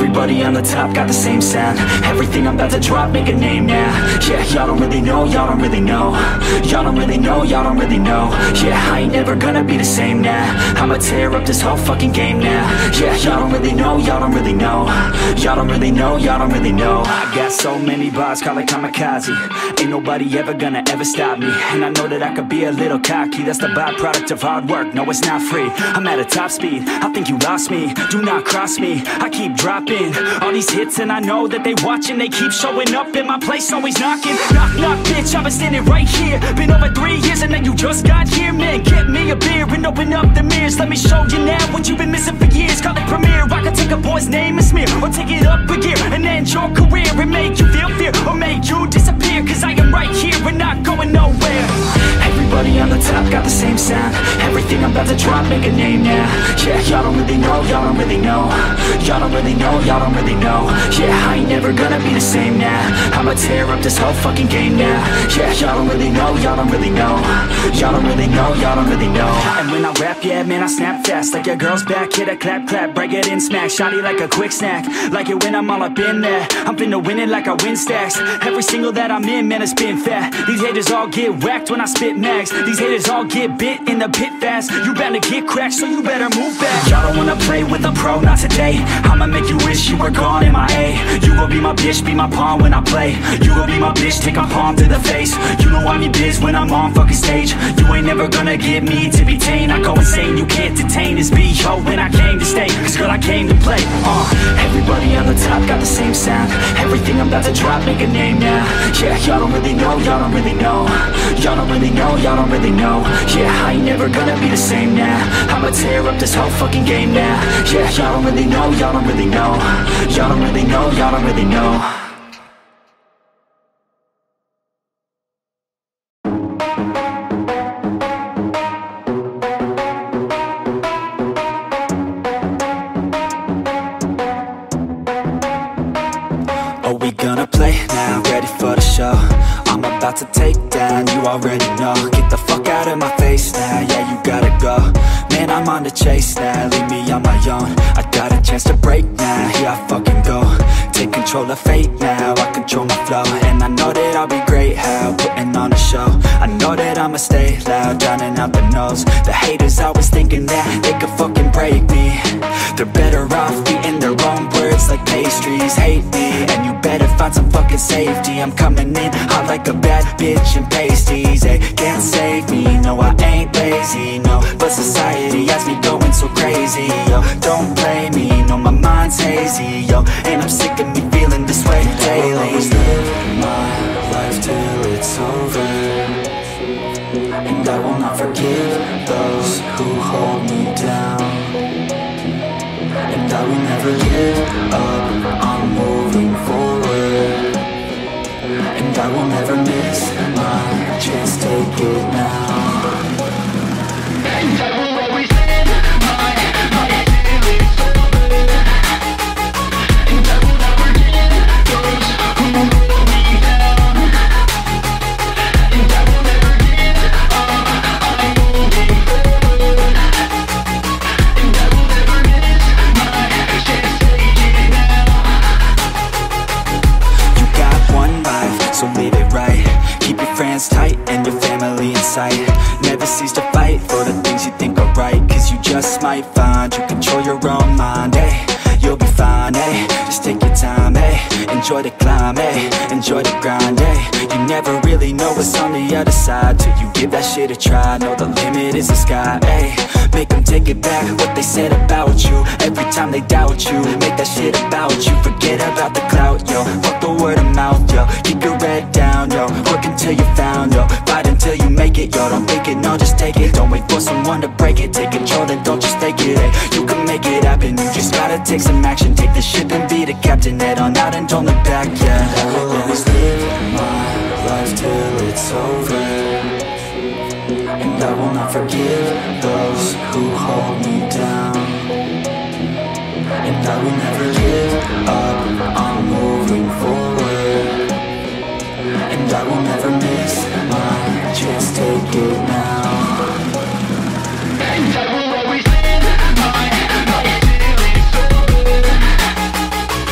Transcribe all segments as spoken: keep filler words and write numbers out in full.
Everybody on the top got the same sound. Everything I'm about to drop, make a name now. Yeah, y'all don't really know, y'all don't really know. Y'all don't really know, y'all don't really know. Yeah, I ain't never gonna be the same now. I'ma tear up this whole fucking game now. Yeah, y'all don't really know, y'all don't really know. Y'all don't really know, y'all don't really know. I got so many bars, call it kamikaze. Ain't nobody ever gonna ever stop me. And I know that I could be a little cocky. That's the byproduct of hard work, no it's not free. I'm at a top speed, I think you lost me. Do not cross me, I keep dropping all these hits and I know that they watching. They keep showing up in my place, always knocking. Knock, knock, bitch, I've been standing right here. Been over three years and then you just got here. Man, get me a beer and open up the mirrors. Let me show you now what you've been missing for years. Call it premiere, I can take a boy's name and smear, or take it up a gear and end your career. And make you feel fear, or make you disappear. Cause I am right here and not going nowhere. Everybody on the top got the same sound. Everything I'm about to drop, make a name now. Yeah, y'all don't really know, y'all don't really know. Y'all don't really know, y'all don't really know. Yeah, I ain't never gonna be the same now. I'ma tear up this whole fucking game now. Yeah, y'all don't really know, y'all don't really know. Y'all don't really know, y'all don't really know. And when I rap, yeah, man, I snap fast. Like your girl's back, hit a clap, clap, break it in, smack. Shotty like a quick snack, like it when I'm all up in there. I'm finna win it like I win stacks. Every single that I'm in, man, it's been fat. These haters all get whacked when I spit mags. These haters all get bit in the pit fast. You better get cracked, so you better move back. Y'all don't wanna play with a pro, not today. I'ma make you wish you were gone in my A. You gon' be my bitch, be my pawn when I play. You gon' be my bitch, take my palm to the face. You know I'm your biz when I'm on fucking stage. You ain't never gonna get me to be tame. I go insane, you can't detain this B O when I came to stay. Cause girl, I came to play. Uh, everybody on the top got the same sound. Everything I'm about to drop, make a name now. Yeah, y'all don't really know, y'all don't really know. Y'all don't really know, y'all don't really know. Yeah, I ain't never gonna be the same now. I'ma tear up this whole fucking game now. Yeah, y'all don't really know, y'all don't really know. Y'all don't really know, y'all don't really know. I'm about to take down, you already know. Get the fuck out of my face now, yeah, you gotta go. Man, I'm on the chase now, leave me on my own. I got a chance to break now, here I fucking go. Take control of fate now, I control my flow. And I know that I'll be great, how, putting on a show. I know that I'ma stay loud, drowning out the noise. The haters always thinking that they could fucking break me. They're better off eating their own words like pastries. Hate me, and you better find some fucking safety. I'm coming in hot like a bad bitch in pasties. They can't save me, no I ain't lazy, no. But society has me going so crazy, yo. Don't blame me, no my mind's hazy, yo. And I'm sick of me feeling this way daily. I will always live my life till it's over, and I will not forgive those who hold me down. And I will never give up, I'm moving forward. And I will never miss my chance, take it now. And I will always live my life till it's over. And I will never give those who hold me down. And I will never give up, I'm moving forward. And I will never miss my chance, take it now. You got one life, so live it right. Keep your friends tight and your family in sight. Never cease to fight for the things you think are right. Cause you just might find you control your own mind, eh? You'll be fine, eh? Just take your time, eh? Enjoy the climb, eh? Enjoy the grind, eh? You never really know what's on the other side till you give that shit a try. Know the limit is the sky, eh? Make them take it back, what they said about you. Every time they doubt you, make that shit about you. Forget about the clout, yo. Fuck the word of mouth, yo. Keep your head down, yo. Work until you're found, yo. Fight until you make it, yo. Don't think it, no, just take it. Don't wait for someone to break it. Take control, then don't just take it, eh? You can make it happen, you just gotta take some action. Take the ship and be the captain. Head on out and don't look back, yeah. I will always live my life till it's over. And I will not forgive those who hold me down. And I will never give up, I'm moving forward. And I will never miss my chance, take it now. And I will always live my life till it's over.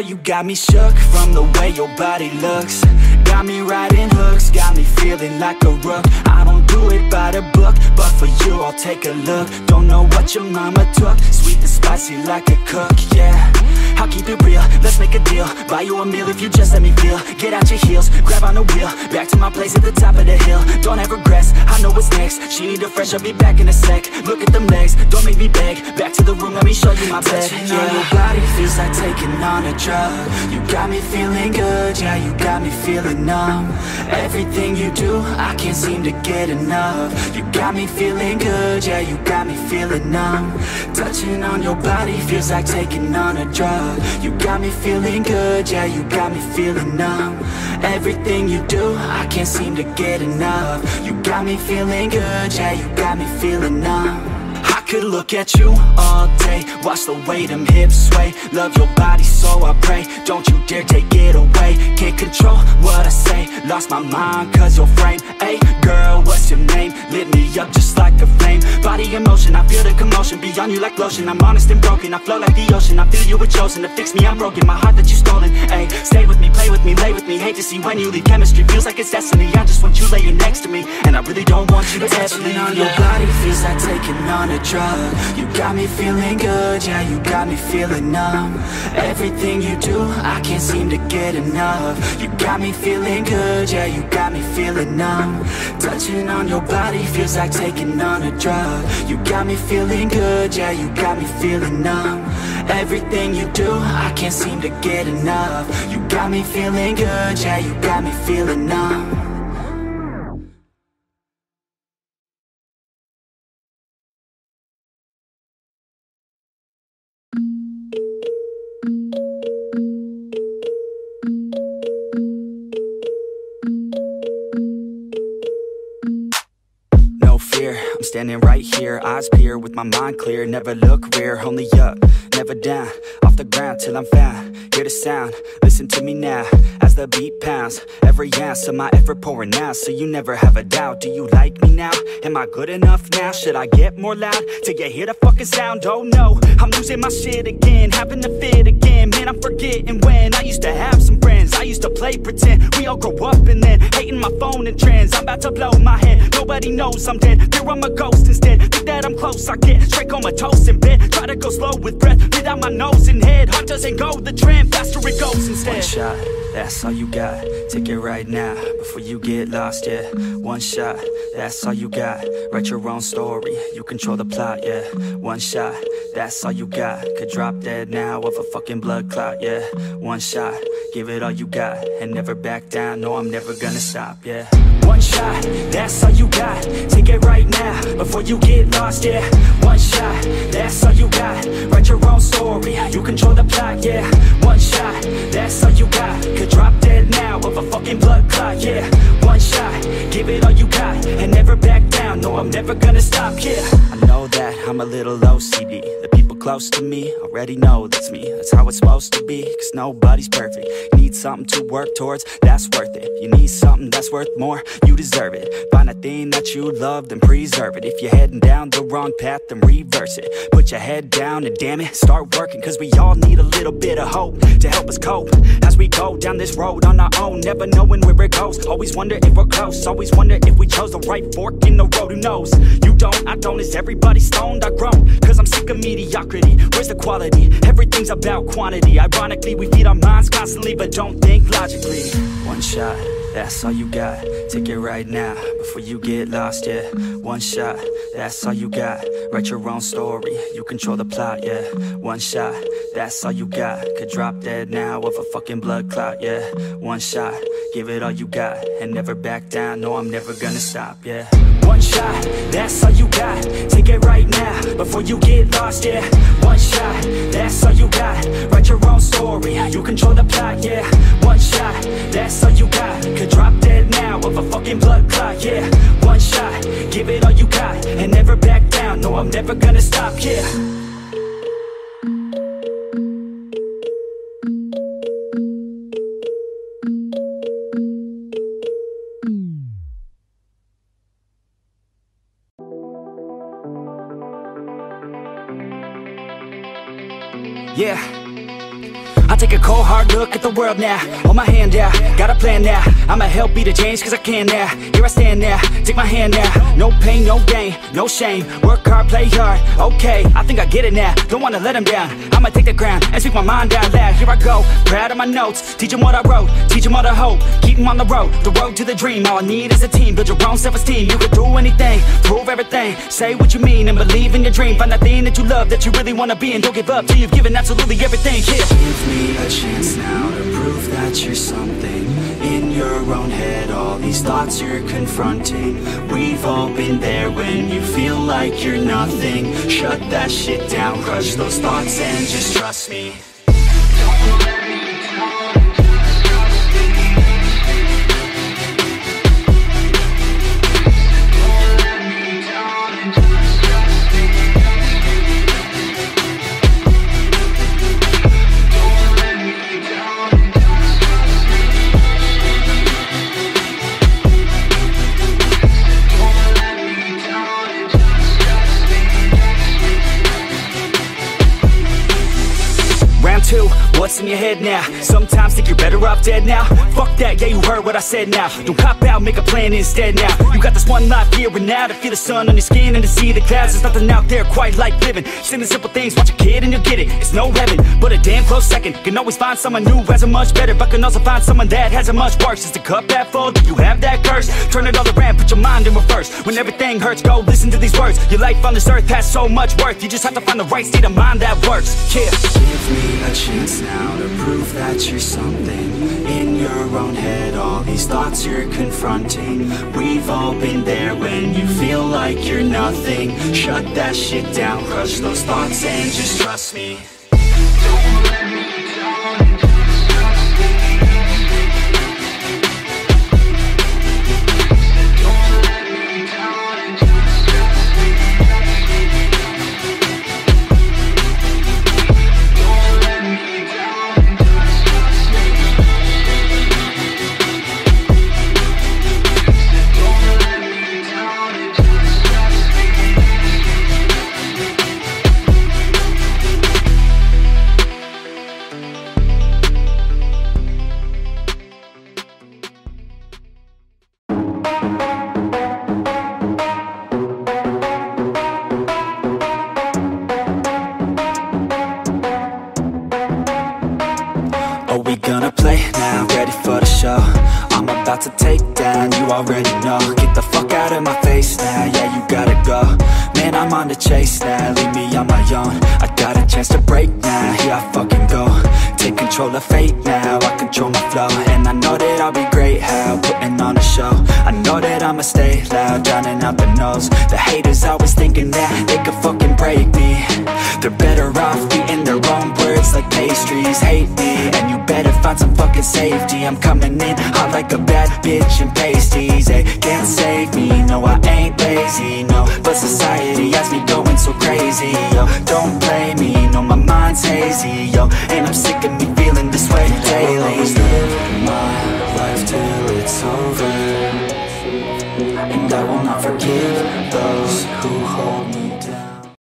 you got me shook from the way your body looks. Got me riding hooks, got me feeling like a rook. I don't do it by the book, but for you I'll take a look. Don't know what your mama took, sweet and spicy like a cook, yeah. I'll keep it real, let's make a deal. Buy you a meal if you just let me feel. Get out your heels, grab on the wheel. Back to my place at the top of the hill. Don't have regrets, I know what's next. She need a fresh, I'll be back in a sec. Look at them legs, don't make me beg. Back to the room, let me show you my bed. Touching yeah. on your body feels like taking on a drug. You got me feeling good, yeah, you got me feeling numb. Everything you do, I can't seem to get enough. You got me feeling good, yeah, you got me feeling numb. Touching on your body feels like taking on a drug. You got me feeling good, yeah, you got me feeling numb. Everything you do, I can't seem to get enough. You got me feeling good, yeah, you got me feeling numb. I could look at you all day, watch the way them hips sway. Love your body so I pray, don't you dare take it away. Can't control what I say, lost my mind cause your frame. Hey girl, what's your name? Lit me up just like a flame. Body in motion, I feel the commotion. Beyond you like lotion, I'm honest and broken. I flow like the ocean, I feel you were chosen to fix me, I'm broken. My heart that you stolen, hey. Stay with me, play with me, lay with me. Hate to see when you leave, chemistry feels like it's destiny. I just want you laying next to me, and I really don't want you to ever leave. On your body feels like taking on a drug. You got me feeling good, yeah, you got me feeling numb. Everything you do, I can't seem to get enough. You got me feeling good, yeah, you got me feeling numb. Touching on your body feels like taking on a drug. You got me feeling good, yeah, you got me feeling numb. Everything you do, I can't seem to get enough. You got me feeling good, yeah, you got me feeling numb. I'm standing right here, eyes peer with my mind clear. Never look rear, only up, never down. Off the ground till I'm found. Hear the sound, listen to me now. As the beat pounds, every ounce of my effort pouring out. So you never have a doubt, do you like me now? Am I good enough now? Should I get more loud till you hear the fucking sound? Oh no, I'm losing my shit again, having to fit again. Man, I'm forgetting when I used to have some friends. I used to play pretend, we all grow up and then hating my phone and trends. I'm about to blow my head, nobody knows I'm dead. Fear I'm a ghost instead, think that I'm close. I get straight comatose in bed, try to go slow with breath, without my nose and head. Heart doesn't go the trend, faster it goes instead. One shot, that's all you got, take it right now, before you get lost, yeah. One shot, that's all you got, write your own story, you control the plot, yeah. One shot, that's all you got, could drop dead now of a fucking blood clot, yeah. One shot, give it all you got, and never back down, no I'm never gonna stop, yeah. One shot, that's all you got, take it right now, before you get lost, yeah. One shot, that's all you got, write your own story, you control the plot, yeah. One shot, that's all you got, could drop dead now of a fucking blood clot, yeah. One shot, give it all you got, and never back down, no I'm never gonna stop, yeah. I know that I'm a little O C D, the people close to me already know that's me. That's how it's supposed to be, cause nobody's perfect. You need something to work towards, that's worth it. You need something that's worth more, you deserve it. Find a thing that you love, then preserve it. If you're heading down the wrong path, then reverse it. Put your head down and damn it, start working, cause we all need a little bit of hope to help us cope as we go down this road on our own, never knowing where it goes. Always wonder if we're close, always wonder if we chose the right fork in the road. Who knows? You don't, I don't, is everybody stoned? I grown, cause I'm sick of mediocrity. Where's the quality? Everything's about quantity. Ironically, we feed our minds constantly, but don't think logically. One shot, that's all you got, take it right now, before you get lost, yeah. One shot, that's all you got, write your own story, you control the plot, yeah. One shot, that's all you got, could drop dead now of a fucking blood clot, yeah. One shot, give it all you got, and never back down, no I'm never gonna stop, yeah. One shot, that's all you got, take it right now, before you get lost, yeah. One shot, that's all you got, write your own story, you control the plot, yeah. One shot, that's all you got, could drop dead now of a fucking blood clot, yeah. One shot, give it all you got, and never back down, no I'm never gonna stop, yeah. Yeah, I take take a cold hard look at the world now. Hold my hand out, got a plan now. I'ma help be the change cause I can now. Here I stand now, take my hand now. No pain, no gain, no shame. Work hard, play hard, okay, I think I get it now. Don't wanna let them down, I'ma take the ground and speak my mind out loud. Here I go, proud of my notes. Teach them what I wrote, teach them all the hope. Keep them on the road, the road to the dream. All I need is a team, build your own self-esteem. You can do anything, prove everything. Say what you mean and believe in your dream. Find that thing that you love, that you really wanna be. And don't give up till you've given absolutely everything. Yeah. Give me a chance now to prove that you're something. In your own head, all these thoughts you're confronting. We've all been there when you feel like you're nothing. Shut that shit down, crush those thoughts and just trust me. Don't let me down, just trust me. Don't let me down and just trust me. Don't let me down and just trust me. Don't let me down and just trust me. Round two, what's in your head now? Sometimes think you're better off dead now. Fuck that, yeah you heard what I said now. Don't cop out, make a plan instead now. You got this one life here and now to feel the sun on your skin and to see the clouds. There's nothing out there quite like living. Simple simple things, watch a kid and you'll get it. It's no heaven, but a damn close second. Can always find someone new who has it much better, but can also find someone that has it much worse. Is the cup that full? Do you have that curse? Turn it all around, put your mind in reverse. When everything hurts, go listen to these words. Your life on this earth has so much worth. You just have to find the right state of mind that works. Yeah. Give me a chance now to prove that you're something. In your own head, all these thoughts you're confronting. We've all been there when you feel like you're nothing. Shut that shit down, crush those thoughts and just trust me. Don't let me down and just trust me. Don't let me down and just trust me. Don't let me down and just trust me. Don't let me down and just trust me. Are we gonna play now? Ready for the show? I'm about to take down, you already know. Get the fuck out of my face now, yeah you gotta go. Man, I'm on the chase now, leave me on my own. I got a chance to break now, here I fucking go. Take control of fate now, I control my flow. And I know that I'll be great, how putting on a show. I know that I'ma stay loud, drowning out the noise. The haters always thinking that they could fucking break me. They're better off eating their own words like pastries. Hate me, and you better find some fucking safety. I'm coming in hot like a bad bitch in pasties. They can't save me, no I ain't lazy, no. But society has me going so crazy, yo. Don't blame me, no my mind's hazy, yo. And I'm sick of me feeling this way daily. I'll always live my life till it's over, and I will not forgive those who hold me